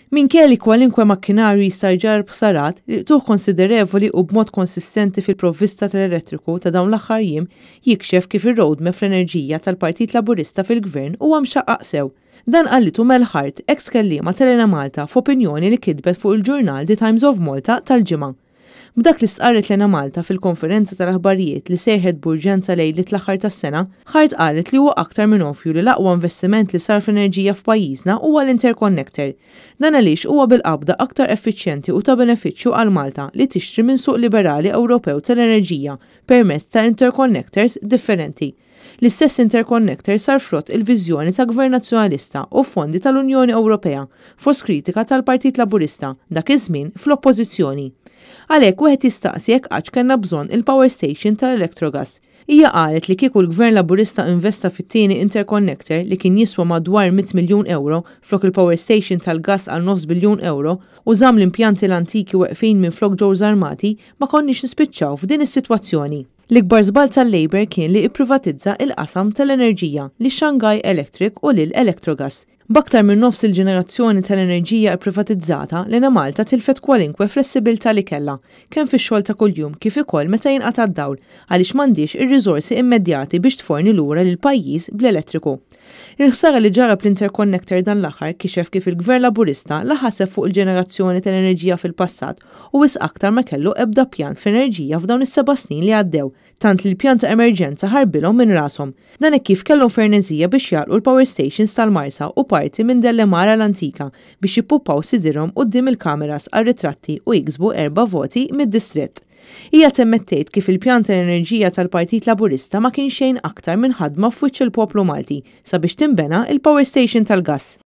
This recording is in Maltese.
Minkejja li kwalinkwe makkinarju jista' jġarb sarat li tuħ konsiderevoli u b'mod konsistenti fil-provvista tal-elettriku ta' dawn l-aħħar jiem jikxef kif ir-roadmap fl-enerġija tal-Partit Laburista fil-Gvern huwa mxaqqaq sew. Dan qallitu Mel Hart, ex-kelliema tal-Elena Malta f'opinjoni li kitbet fuq il-ġurnal The Times of Malta tal-ġimgħa. B'dak li sqarret Elena Malta fil-konferenza tal-aħbarijiet li seħħet b'urġenza lejlit l-aħħar tas-sena, Hart qalet li huwa aktar minn ovvju li l-aqwa investiment li sar fl-enerġija f'pajjiżna huwa l-interconnector. Dan għaliex huwa bil-qabda aktar effiċjenti u ta' benefiċċju għal Malta li tixtri minn suq liberali Ewropew tal-enerġija permezz ta' interconnectors differenti. L-istess interconnector sar frott il-viżjoni ta' Gvern Nazzjonalista u fondi tal-Unjoni Ewropea fost kritika tal-Partit Laburista dak iż-żmien fl-oppożizzjoni. Għalhekk wieħed jistaqsi jekk għax kellna bżonn il-power station tal-Electrogas. Hija qalet li kieku l-Gvern Laburista investa fit-tieni interconnector li kien jiswa madwar 100 miljun euro flok il-power station tal-gas għal 9 biljun euro u żamm l-impjanti l-antiki weqfin minn flok ġewż armati ma konniex nispiċċaw f'din is-sitwazzjoni. L-ikbar żball tal-Labor kien li ipprivatizza il-qasam tal-enerġija li Shanghai Electric u lil Electrogas. B'aktar minn nofs il-ġenerazzjoni tal-enerġija privatizzata Elena Malta tilfet kwalinkwe flessibilità li kellha, kemm fix-xogħol ta' kuljum kif ukoll meta jinqata' d-dawl għaliex m'għandix ir-riżorsi immedjati biex tforni lura lil pajjiż bl-elettriku. Il-ħsara li ġara bl-interconnector dan l-aħħar kixef kif il-Gvern Laburista laħaseb fuq il-ġenerazzjoni tal-enerġija fil-passat u wis aktar ma kellu ebda pjan fl-enerġija f'dawn is-7 snin li għaddew, tant li l-pjan ta' emerġenza ħarbilhom minn rashom. Dan hekk kif kellhom fernezija biex jagħlqu l-power stations tal-Marsa u parti minn Dellemara l-Antika biex jippuppaw sidirhom quddiem il-kameras għar-ritratti u jiksbu 4 voti mid-distritt. Hija temmettejt kif il-pjan tal-enerġija tal-Partit Laburista ma kien xejn aktar minn ħadma f'wiċċ il-poplu Malti sabiex tinbena il-power station tal-gass.